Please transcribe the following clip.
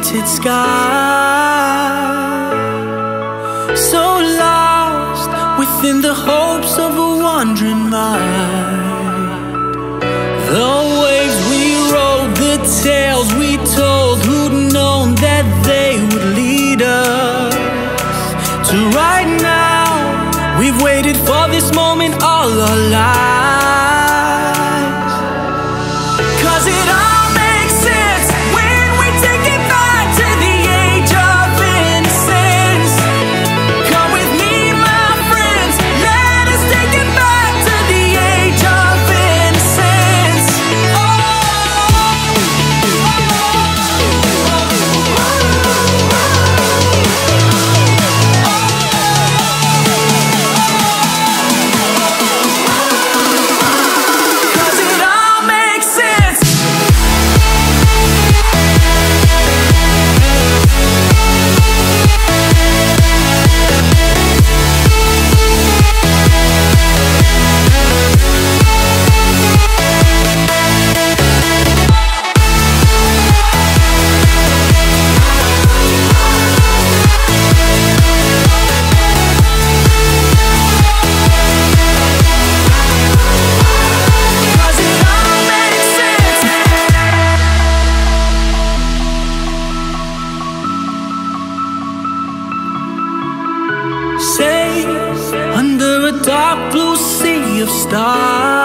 painted sky. So lost within the hopes of a wandering mind. The waves we rode, the tales we told, who'd known that they would lead us to right now. We've waited for this moment all our lives. 'Cause it all makes sense when we take it back to the age of innocence. Come with me, my friends, let us take it back to the age of innocence. Safe under a dark blue sea of stars.